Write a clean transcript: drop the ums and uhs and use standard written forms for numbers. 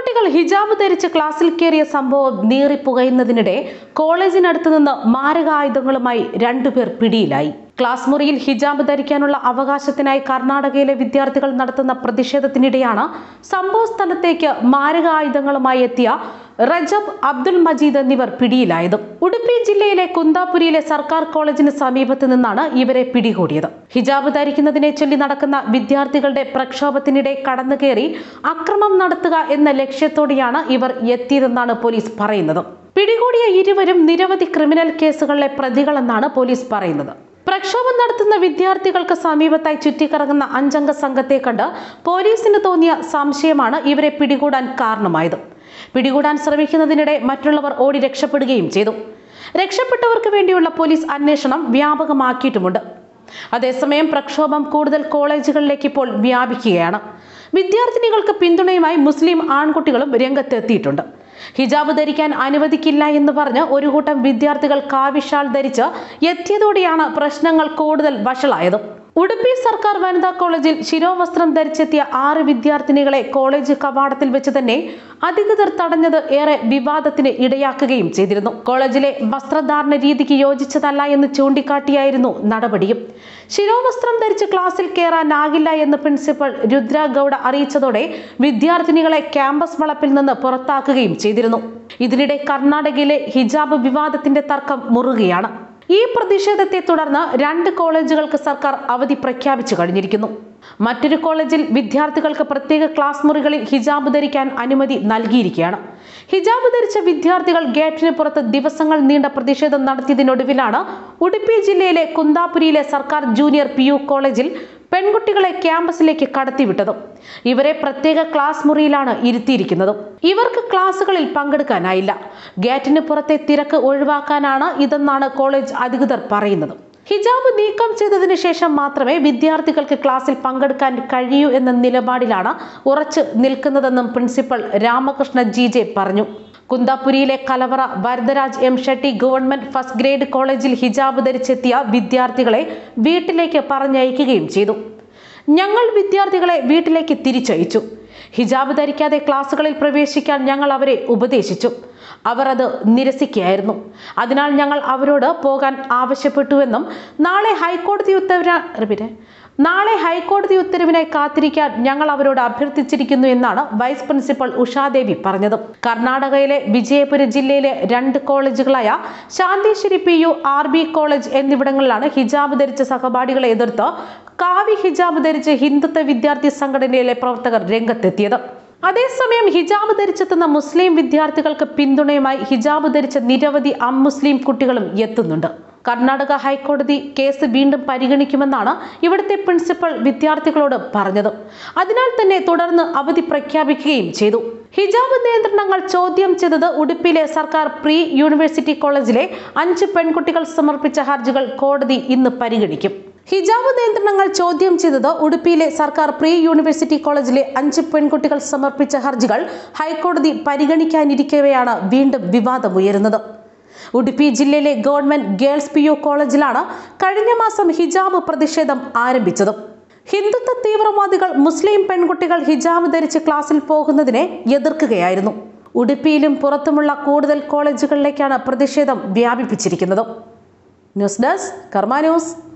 പെൺകുട്ടികൾ ഹിജാബ് ധരിച്ച് ക്ലാസ്സിൽ കയറിയ സംഭവം നീറിപ്പുകയുന്നതിനിടെ കോളേജിനടുത്ത് നിന്ന് മാരകായുധങ്ങളുമായി രണ്ടുപേർ പിടിയിലായി. ക്ലാസ് മുറിയിൽ ഹിജാബ് ധരിക്കാനുള്ള അവകാശത്തിനായി കർണാടകയിലെ വിദ്യാർത്ഥികൾ നടത്തുന്ന പ്രതിഷേധത്തിനിടെയാണ് സംഭവ സ്ഥലത്തേക്ക് മാരകായുധങ്ങളുമായി എത്തിയ റജബ്, അബ്ദുൾ മജീദ് എന്നിവർ പിടിയിലായത്. ഉടുപ്പി ജില്ലയിലെ കുന്താപുരിയിലെ സർക്കാർ കോളേജിന് സമീപത്ത് നിന്നാണ് ഇവരെ പിടികൂടിയത്. ഹിജാബ് ധരിക്കുന്നതിനെ ചൊല്ലി നടക്കുന്ന വിദ്യാർത്ഥികളുടെ പ്രക്ഷോഭത്തിനിടെ കടന്നുകയറി അക്രമം നടത്തുക എന്ന ലക്ഷ്യത്തോടെയാണ് ഇവർ എത്തിയതെന്നാണ് പോലീസ് പറയുന്നത്. പിടികൂടിയ ഇരുവരും നിരവധി ക്രിമിനൽ കേസുകളിലെ പ്രതികളെന്നാണ് പോലീസ് പറയുന്നത്. പ്രക്ഷോഭം നടത്തുന്ന വിദ്യാർത്ഥികൾക്ക് സമീപത്തായി ചുറ്റിക്കറങ്ങുന്ന 5 അംഗ സംഘത്തെ കണ്ട് പോലീസിന് തോന്നിയ സംശയമാണ് ഇവരെ പിടികൂടാൻ കാരണമായത്. പിടികൂടാൻ ശ്രമിക്കുന്നതിനിടെ മറ്റുള്ളവർ ഓടി രക്ഷപ്പെടുകയും ചെയ്തു. രക്ഷപ്പെട്ടവർക്ക് വേണ്ടിയുള്ള പോലീസ് അന്വേഷണം വ്യാപകമാക്കിയിട്ടുമുണ്ട്. അതേസമയം പ്രക്ഷോഭം കൂടുതൽ കോളേജുകളിലേക്ക് ഇപ്പോൾ വ്യാപിക്കുകയാണ്. വിദ്യാർത്ഥിനികൾക്ക് പിന്തുണയുമായി മുസ്ലിം ആൺകുട്ടികളും രംഗത്തെത്തിയിട്ടുണ്ട്. ഹിജാബ് ധരിക്കാൻ അനുവദിക്കില്ല എന്ന് പറഞ്ഞ് ഒരു കൂട്ടം വിദ്യാർത്ഥികൾ കാവിഷാൾ ധരിച്ച് എത്തിയതോടെയാണ് പ്രശ്നങ്ങൾ കൂടുതൽ വഷളായത്. ഉടുപ്പി സർക്കാർ വനിതാ കോളേജിൽ ശിരോവസ്ത്രം ധരിച്ചെത്തിയ 6 വിദ്യാർത്ഥിനികളെ കോളേജ് കവാടത്തിൽ വെച്ച് തന്നെ അധികൃതർ തടഞ്ഞത് ഏറെ വിവാദത്തിന് ഇടയാക്കുകയും ചെയ്തിരുന്നു. കോളേജിലെ വസ്ത്രധാരണ രീതിക്ക് യോജിച്ചതല്ല എന്ന് ചൂണ്ടിക്കാട്ടിയായിരുന്നു നടപടിയും. ശിരോവസ്ത്രം ധരിച്ച് ക്ലാസ്സിൽ കയറാനാകില്ല എന്ന് പ്രിൻസിപ്പൽ രുദ്ര ഗൌഡ അറിയിച്ചതോടെ വിദ്യാർത്ഥിനികളെ ക്യാമ്പസ് വളപ്പിൽ നിന്ന് പുറത്താക്കുകയും ചെയ്തിരുന്നു. ഇതിനിടെ കർണാടകയിലെ ഹിജാബ് വിവാദത്തിന്റെ തർക്കം മുറുകയാണ്. ഈ പ്രതിഷേധത്തെ തുടർന്ന് 2 കോളേജുകൾക്ക് സർക്കാർ അവധി പ്രഖ്യാപിച്ചു കഴിഞ്ഞിരിക്കുന്നു. മറ്റൊരു കോളേജിൽ വിദ്യാർത്ഥികൾക്ക് പ്രത്യേക ക്ലാസ് മുറികളിൽ ഹിജാബ് ധരിക്കാൻ അനുമതി നൽകിയിരിക്കുകയാണ്. ഹിജാബ് ധരിച്ച വിദ്യാർത്ഥികൾ ഗേറ്റിന് പുറത്ത് ദിവസങ്ങൾ നീണ്ട പ്രതിഷേധം നടത്തിയതിനൊടുവിലാണ് ഉടുപ്പി ജില്ലയിലെ കുന്താപുരിയിലെ സർക്കാർ ജൂനിയർ PU കോളേജിൽ പെൺകുട്ടികളെ ക്യാമ്പസിലേക്ക് കടത്തിവിട്ടത്. ഇവരെ പ്രത്യേക ക്ലാസ് മുറിയിലാണ് ഇരുത്തിയിരിക്കുന്നത്. ഇവർക്ക് ക്ലാസുകളിൽ പങ്കെടുക്കാനായില്ല. ഗേറ്റിന് പുറത്തെ തിരക്ക് ഒഴിവാക്കാനാണ് ഇതെന്നാണ് കോളേജ് അധികൃതർ പറയുന്നത്. ഹിജാബ് നീക്കം ചെയ്തതിനു ശേഷം മാത്രമേ വിദ്യാർത്ഥികൾക്ക് ക്ലാസ്സിൽ പങ്കെടുക്കാൻ കഴിയൂ എന്ന നിലപാടിലാണ് ഉറച്ചു നിൽക്കുന്നതെന്നും പ്രിൻസിപ്പൽ രാമകൃഷ്ണ GJ പറഞ്ഞു. കുന്താപുരിയിലെ കലവറ Varadaraj M. Shetty government first grade കോളേജിൽ ഹിജാബ് ധരിച്ചെത്തിയ വിദ്യാർത്ഥികളെ വീട്ടിലേക്ക് പറഞ്ഞയക്കുകയും ചെയ്തു. ഞങ്ങൾ വിദ്യാർത്ഥികളെ വീട്ടിലേക്ക് തിരിച്ചയച്ചു. ഹിജാബ് ധരിക്കാതെ ക്ലാസുകളിൽ പ്രവേശിക്കാൻ ഞങ്ങൾ അവരെ ഉപദേശിച്ചു. അവർ അത് നിരസിക്കുകയായിരുന്നു. അതിനാൽ ഞങ്ങൾ അവരോട് പോകാൻ ആവശ്യപ്പെട്ടുവെന്നും നാളെ ഹൈക്കോടതി ഉത്തരവിനായി കാത്തിരിക്കാൻ ഞങ്ങൾ അവരോട് അഭ്യർത്ഥിച്ചിരിക്കുന്നു എന്നാണ് വൈസ് പ്രിൻസിപ്പൽ ഉഷാദേവി പറഞ്ഞത്. കർണാടകയിലെ വിജയപുര ജില്ലയിലെ 2 കോളേജുകളായ ശാന്തിശ്ശേരി PU, RB കോളേജ് എന്നിവിടങ്ങളിലാണ് ഹിജാബ് ധരിച്ച സഹപാഠികളെ എതിർത്ത് കാവി ഹിജാബ് ധരിച്ച് ഹിന്ദുത്വ വിദ്യാർത്ഥി സംഘടനയിലെ പ്രവർത്തകർ രംഗത്തെത്തിയത്. അതേസമയം ഹിജാബ് ധരിച്ചെത്തുന്ന മുസ്ലിം വിദ്യാർത്ഥികൾക്ക് പിന്തുണയുമായി ഹിജാബ് ധരിച്ച നിരവധി അമുസ്ലിം കുട്ടികളും എത്തുന്നുണ്ട്. കർണാടക ഹൈക്കോടതി കേസ് വീണ്ടും പരിഗണിക്കുമെന്നാണ് ഇവിടുത്തെ പ്രിൻസിപ്പൽ വിദ്യാർത്ഥികളോട് പറഞ്ഞത്. അതിനാൽ തന്നെ തുടർന്ന് അവധി പ്രഖ്യാപിക്കുകയും ചെയ്തു. ഹിജാബ് നിയന്ത്രണങ്ങൾ ചോദ്യം ചെയ്തത് ഉടുപ്പിയിലെ സർക്കാർ പ്രീ യൂണിവേഴ്സിറ്റി കോളേജിലെ 5 പെൺകുട്ടികൾ സമർപ്പിച്ച ഹർജികൾ കോടതി ഇന്ന് പരിഗണിക്കും. ഹിജാബ് നിയന്ത്രണങ്ങൾ ചോദ്യം ചെയ്തത് ഉടുപ്പിയിലെ സർക്കാർ പ്രീ യൂണിവേഴ്സിറ്റി കോളേജിലെ 5 പെൺകുട്ടികൾ സമർപ്പിച്ച ഹർജികൾ ഹൈക്കോടതി പരിഗണിക്കാനിരിക്കവെയാണ് വീണ്ടും വിവാദമുയരുന്നത്. ഉടുപ്പി ജില്ലയിലെ ഗവൺമെന്റ് ഗേൾസ് PU കോളേജിലാണ് കഴിഞ്ഞ മാസം ഹിജാബ് പ്രതിഷേധം ആരംഭിച്ചത്. ഹിന്ദുത്വ തീവ്രവാദികൾ മുസ്ലിം പെൺകുട്ടികൾ ഹിജാബ് ധരിച്ച് ക്ലാസ്സിൽ പോകുന്നതിനെ എതിർക്കുകയായിരുന്നു. ഉടുപ്പിയിലും പുറത്തുമുള്ള കൂടുതൽ കോളേജുകളിലേക്കാണ് പ്രതിഷേധം വ്യാപിപ്പിച്ചിരിക്കുന്നത്. News desk Karma news.